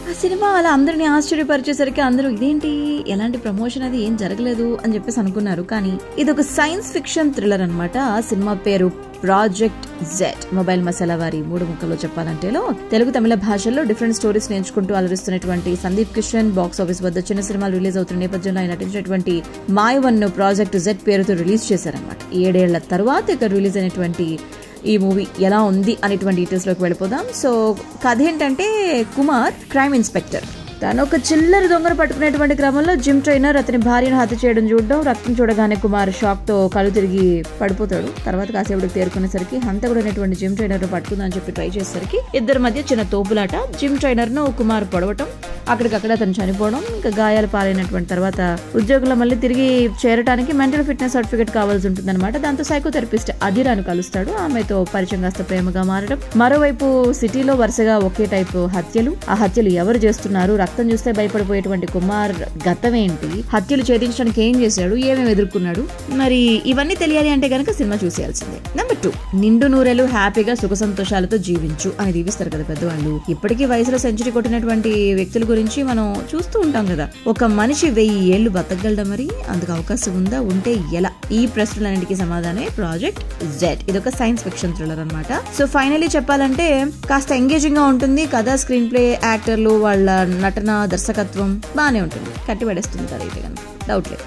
ఆ సినిమా అలా అందరినీ ఆశ్చర్యపరిచేసరికి అందరూ ఇదేంటి ఎలాంటి ప్రమోషన్ అది ఏం జరగలేదు అని చెప్పేసి అనుకున్నారు. కానీ ఇది ఒక సైన్స్ ఫిక్షన్ థ్రిల్లర్ అనమాట. ఆ సినిమా పేరు ప్రాజెక్ట్ జెడ్. మొబైల్ మసాలా వారి 3 ముక్కల్లో చెప్పాలంటేలో తెలుగు తమిళ భాషల్లో డిఫరెంట్ స్టోరీస్ నేర్చుకుంటూ అలరిస్తున్నటువంటి సందీప్ కిషన్ బాక్స్ ఆఫీస్ వద్ద చిన్న సినిమాలు రిలీజ్ అవుతున్న నేపథ్యంలో ఆయన నటించినటువంటి మాయవన్ను ప్రాజెక్ట్ జెడ్ పేరుతో రిలీజ్ చేశారనమాట. 7 ఏళ్ల తర్వాత ఇక్కడ రిలీజ్ అయినటువంటి ఈ మూవీ ఎలా ఉంది అనేటువంటి డీటెయిల్స్ లోకి వెళ్ళిపోదాం. సో కథ ఏంటంటే కుమార్ క్రైమ్ ఇన్స్పెక్టర్. తను ఒక చిల్లర దొంగను పట్టుకునేటువంటి క్రమంలో జిమ్ ట్రైనర్ అతని భార్యను హత్య చేయడం చూడడం, రక్తం చూడగానే కుమార్ షాక్ తో కళ్ళు తిరిగి పడిపోతాడు. తర్వాత కాసేపటికి తేరుకునేసరికి హంతకుడు అనేటువంటి జిమ్ ట్రైనర్ ను పట్టుకుందని చెప్పి ట్రై చేసేసరికి ఇద్దరి మధ్య చిన్న తోపులాట. జిమ్ ట్రైనర్ ను కుమార్ పొడవటం, అక్కడికక్కడ అతను చనిపోవడం, ఇంకా గాయాలు పాలైనటువంటి తర్వాత ఉద్యోగంలో మళ్ళీ తిరిగి చేరడానికి మెంటల్ ఫిట్నెస్ సర్టిఫికేట్ కావాల్సి ఉంటుందన్నమాట. దాంతో సైకోథెరపిస్ట్ అదిరాను కలుస్తాడు. ఆమెతో పరిచయం కాస్త ప్రేమగా మారడం. మరోవైపు సిటీలో వరుసగా ఒకే టైపు హత్యలు. ఆ హత్యలు ఎవరు చేస్తున్నారు, రక్తం చూస్తే భయపడిపోయేటువంటి కుమార్ గతం ఏంటి, హత్యలు ఛేదించడానికి ఏం చేశాడు, ఏమేమి ఎదుర్కొన్నాడు, మరి ఇవన్నీ తెలియాలి అంటే గనక సినిమా చూసేయాల్సిందే. నెంబర్ 2, నిండు నూరేలు హ్యాపీగా సుఖ సంతోషాలతో జీవించు అని దీవిస్తారు కదా పెద్దవాళ్ళు. ఇప్పటికీ వయసులో సెంచరీ కొట్టినటువంటి వ్యక్తుల గురించి మనం చూస్తూ ఉంటాం కదా. ఒక మనిషి 1000 ఏళ్లు బతకగలడా, మరి అందుకు అవకాశం ఉందా, ఉంటే ఎలా? ఈ ప్రశ్నలన్నిటికీ సమాధానమే ప్రాజెక్ట్ జెడ్. ఇది ఒక సైన్స్ ఫిక్షన్ థ్రిల్లర్ అనమాట. సో ఫైనలీ చెప్పాలంటే కాస్త ఎంగేజింగ్ గా ఉంటుంది. కథ, స్క్రీన్ ప్లే, యాక్టర్లు, వాళ్ళ నటన, దర్శకత్వం బానే ఉంటుంది. కట్టిపడేస్తుంది కదా, ఇది కనుక డౌట్ లేదు.